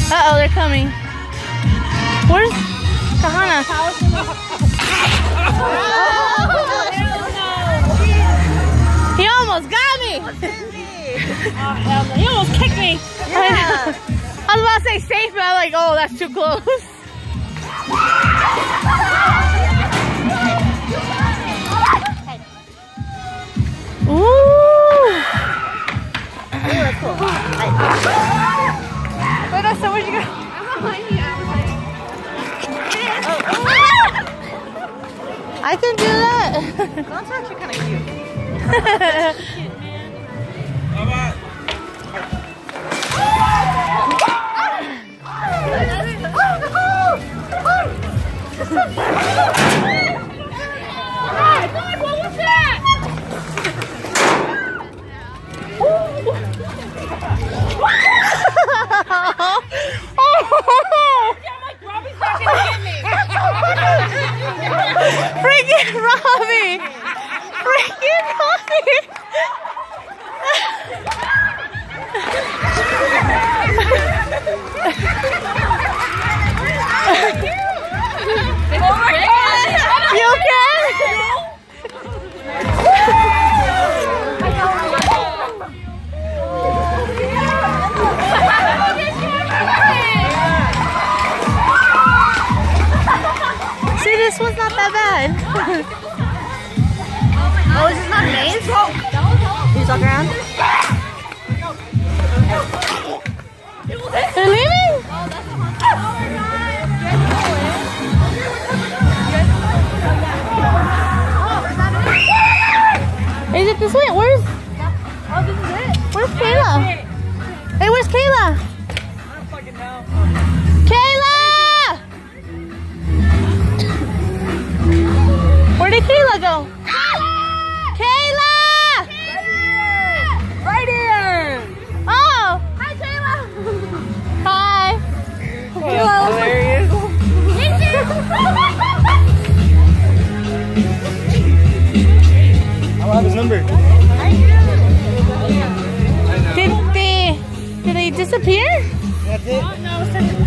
Uh-oh, they're coming. Where's Kahana? He almost got me. He almost kicked me. Yeah. I was about to say safe, but I'm like, oh, that's too close. Ooh. That's cool. Wait, so where'd you go? I'm behind you. I can do that. That's actually kind of cute. Cute, man. What was that? Freaking Robbie! Freaking Robbie! You okay? See, this one's not that bad. Oh, is this not maze? Can you talk around? They're leaving? Is it this way? Where's? Oh, this is it. Where's Kayla? Hey, where's Kayla? I don't fucking know. Kayla! Where did Kayla go? Kayla! Right here! Oh! Hi, Kayla! Hi! Kayla! Hilarious. I'll have his number. Did they disappear? That's it. Oh, no,